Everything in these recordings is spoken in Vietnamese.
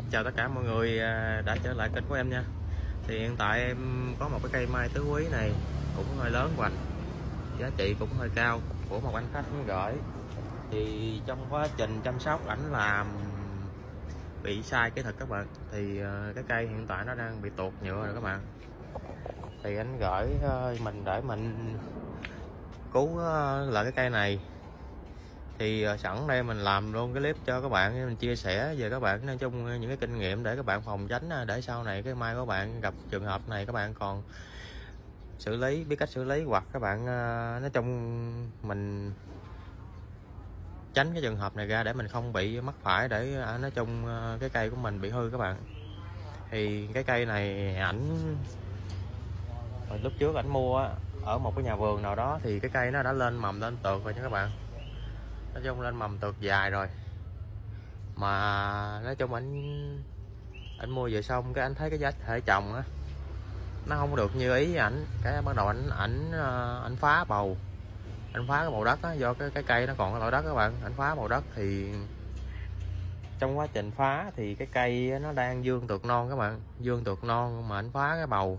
Chào tất cả mọi người đã trở lại kênh của em nha. Thì hiện tại em có một cái cây mai tứ quý này cũng hơi lớn hoành, giá trị cũng hơi cao, của một anh khách gửi. Thì trong quá trình chăm sóc ảnh làm bị sai kỹ thuật các bạn, thì cái cây hiện tại nó đang bị tuột nhựa rồi các bạn. Thì anh gửi mình để mình cứu lại cái cây này. Thì sẵn đây mình làm luôn cái clip cho các bạn, mình chia sẻ về các bạn nói chung những cái kinh nghiệm để các bạn phòng tránh, để sau này cái mai của bạn gặp trường hợp này các bạn còn xử lý, biết cách xử lý, hoặc các bạn nói chung mình tránh cái trường hợp này ra để mình không bị mắc phải, để nói chung cái cây của mình bị hư các bạn. Thì cái cây này ảnh lúc trước ảnh mua ở một cái nhà vườn nào đó, thì cái cây nó đã lên mầm lên tược rồi nha các bạn, nói chung lên mầm tược dài rồi, mà nói chung anh mua về xong cái anh thấy cái giá thể trồng á nó không được như ý ảnh, cái bắt đầu ảnh phá bầu, anh phá cái bầu đất á, do cái cây nó còn cái loại đất các bạn, anh phá bầu đất. Thì trong quá trình phá thì cái cây nó đang dương tược non các bạn, dương tược non mà anh phá cái bầu.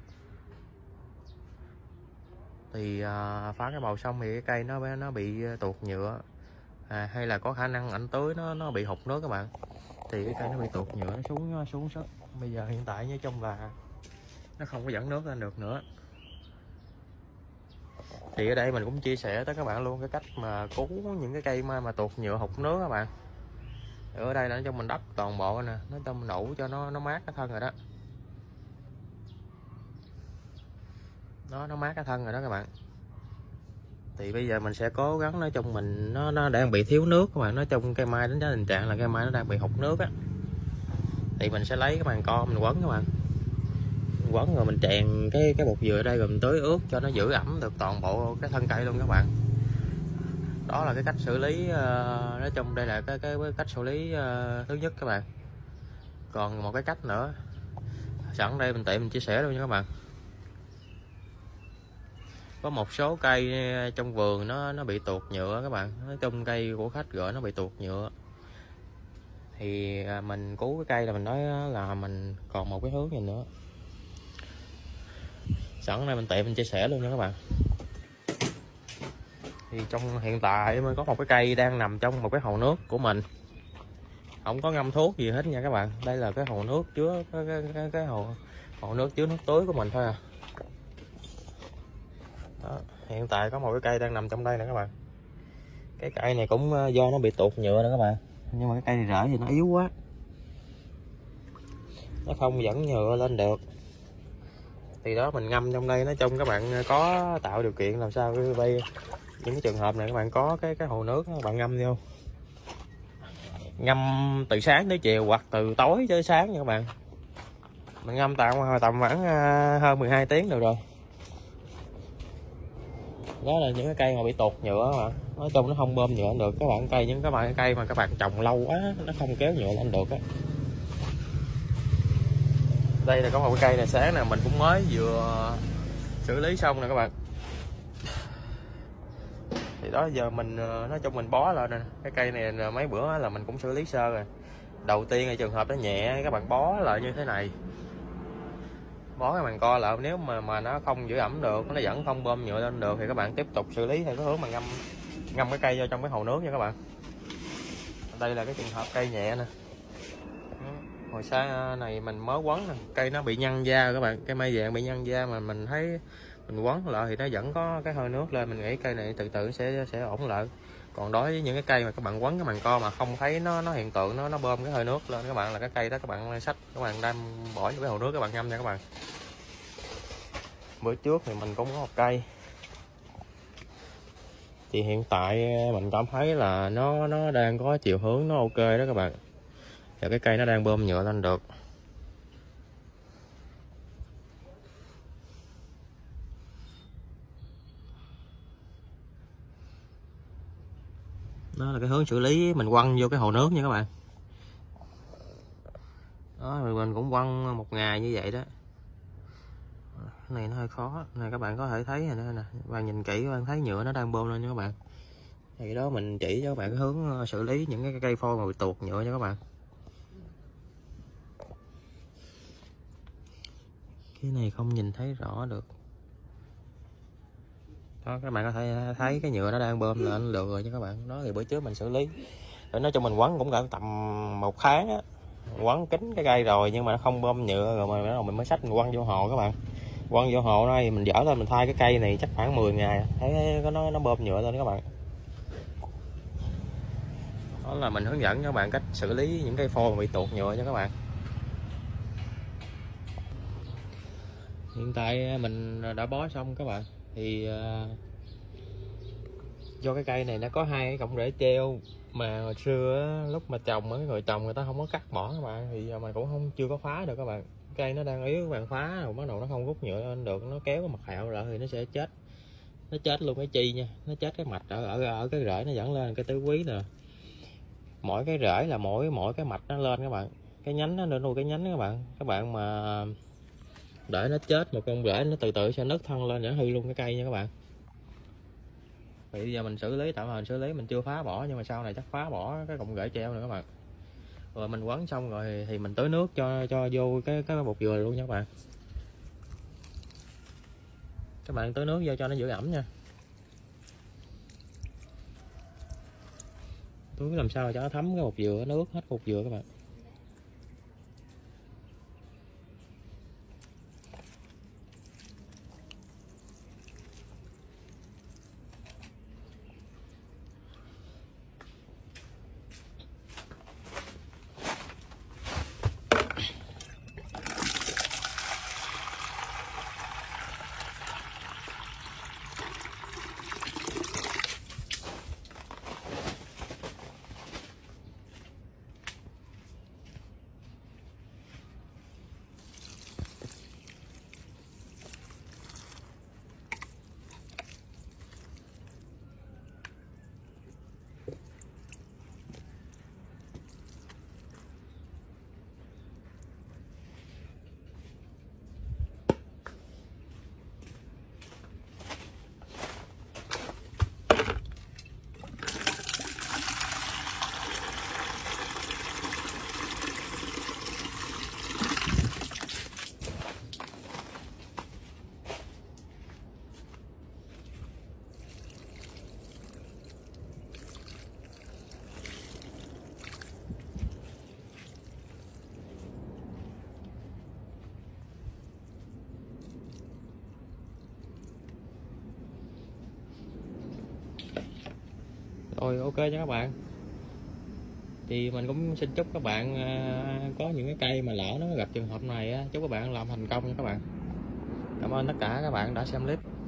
Thì phá cái bầu xong thì cái cây nó bị tuột nhựa, hay là có khả năng ảnh tưới nó bị hụt nước các bạn, thì cái cây nó bị tuột nhựa, nó xuống sức. Bây giờ hiện tại nói chung là nó không có dẫn nước lên được nữa. Thì ở đây mình cũng chia sẻ tới các bạn luôn cái cách mà cứu những cái cây mà tuột nhựa hụt nước các bạn. Ở đây là cho mình đắp toàn bộ nè, nó cho mình đủ cho nó mát cái thân rồi đó, nó mát cái thân rồi đó các bạn. Thì bây giờ mình sẽ cố gắng, nói chung mình nó đang bị thiếu nước các bạn, nói chung cây mai đến tình trạng là cây mai nó đang bị hụt nước á. Thì mình sẽ lấy cái màng co mình quấn các bạn, quấn rồi mình tràn cái bột dừa ở đây rồi mình tưới ướt cho nó giữ ẩm được toàn bộ cái thân cây luôn các bạn. Đó là cái cách xử lý, nói chung đây là cái cách xử lý thứ nhất các bạn. Còn một cái cách nữa sẵn đây mình chia sẻ luôn nha các bạn. Có một số cây trong vườn nó bị tuột nhựa các bạn, nói chung cây của khách gửi nó bị tuột nhựa. Thì mình cứu cái cây là mình nói là mình còn một cái hướng gì nữa, sẵn đây mình chia sẻ luôn nha các bạn. Thì trong hiện tại mới có một cái cây đang nằm trong một cái hồ nước của mình, không có ngâm thuốc gì hết nha các bạn. Đây là cái hồ nước chứa cái hồ nước chứa nước tưới của mình thôi à. Đó, hiện tại có một cái cây đang nằm trong đây nè các bạn. Cái cây này cũng do nó bị tuột nhựa nè các bạn, nhưng mà cái cây này rễ thì nó yếu quá, nó không dẫn nhựa lên được. Thì đó mình ngâm trong đây, nói chung các bạn có tạo điều kiện làm sao cái bay những cái trường hợp này các bạn có cái hồ nước các bạn ngâm vô, ngâm từ sáng tới chiều hoặc từ tối tới sáng nha các bạn. Mình ngâm tầm khoảng hơn 12 tiếng được rồi. Đó là những cái cây mà bị tuột nhựa mà nói chung nó không bơm nhựa lên được các bạn. Những cái cây mà các bạn trồng lâu quá nó không kéo nhựa lên được á. Đây là có một cái cây này sáng nè, mình cũng mới vừa xử lý xong nè các bạn. Thì đó giờ mình nói chung mình bó lên nè, cái cây này mấy bữa là mình cũng xử lý sơ rồi. Đầu tiên là trường hợp nó nhẹ, các bạn bó lại như thế này, bó cái màng co lại, nếu mà nó không giữ ẩm được, nó vẫn không bơm nhựa lên được, thì các bạn tiếp tục xử lý theo cái hướng mà ngâm cái cây vô trong cái hồ nước nha các bạn. Đây là cái trường hợp cây nhẹ nè, hồi sáng này mình mới quấn nè, cây nó bị nhăn da các bạn, cây mai vàng bị nhăn da mà mình thấy mình quấn lại thì nó vẫn có cái hơi nước lên, mình nghĩ cây này từ từ sẽ ổn lại. Còn đối với những cái cây mà các bạn quấn cái màng co mà không thấy nó hiện tượng nó bơm cái hơi nước lên các bạn, là cái cây đó các bạn xách, các bạn đem bỏ vào cái hồ nước các bạn ngâm nha các bạn. Bữa trước thì mình cũng có một cây, thì hiện tại mình cảm thấy là nó đang có chiều hướng nó ok đó các bạn, và cái cây nó đang bơm nhựa lên được. Đó là cái hướng xử lý, mình quăng vô cái hồ nước nha các bạn. Đó, mình cũng quăng một ngày như vậy đó. Cái này nó hơi khó này, các bạn có thể thấy rồi nè, bạn nhìn kỹ các bạn thấy nhựa nó đang bơm lên nha các bạn. Thì đó mình chỉ cho các bạn cái hướng xử lý những cái cây phôi mà bị tuột nhựa nha các bạn. cái này không nhìn thấy rõ được. Đó, các bạn có thể thấy cái nhựa nó đang bơm lên được rồi nha các bạn. Đó thì bữa trước mình xử lý, để nói cho mình quấn cũng cỡ tầm 1 tháng á, quấn kín cái cây rồi nhưng mà nó không bơm nhựa, rồi mà mình mới xách mình quăng vô hồ các bạn. Quăng vô hồ đây mình dở lên mình thay cái cây này chắc khoảng 10 ngày thấy nó bơm nhựa lên đó các bạn. Đó là mình hướng dẫn cho các bạn cách xử lý những cây phôi bị tuột nhựa nha các bạn. Hiện tại mình đã bó xong các bạn. Thì do cái cây này nó có 2 cái cọng rễ treo, mà hồi xưa lúc mà trồng á, người trồng người ta không có cắt bỏ các bạn, thì giờ mà cũng chưa có phá được các bạn. Cây nó đang yếu, các bạn phá rồi bắt đầu nó không rút nhựa lên được, nó kéo cái mặt hạo lại thì nó sẽ chết. Nó chết luôn cái chi nha, nó chết cái mạch ở cái rễ nó dẫn lên cái tứ quý nè. Mỗi cái rễ là mỗi cái mạch nó lên các bạn, cái nhánh nó nuôi cái nhánh đó các bạn. Các bạn mà để nó chết một con rễ nó từ từ sẽ nứt thân lên để hư luôn cái cây nha các bạn. Bây giờ mình xử lý, tạm thời xử lý mình chưa phá bỏ, nhưng mà sau này chắc phá bỏ cái cọng rễ treo nữa các bạn. Rồi mình quấn xong rồi thì mình tưới nước cho vô cái bột dừa luôn nha các bạn. Các bạn tưới nước vô cho nó giữ ẩm nha. Tưới làm sao cho nó thấm cái bột dừa, nước hết bột dừa các bạn. Rồi ok cho các bạn. Thì mình cũng xin chúc các bạn có những cái cây mà lỡ nó gặp trường hợp này á, chúc các bạn làm thành công nha các bạn. Cảm ơn tất cả các bạn đã xem clip.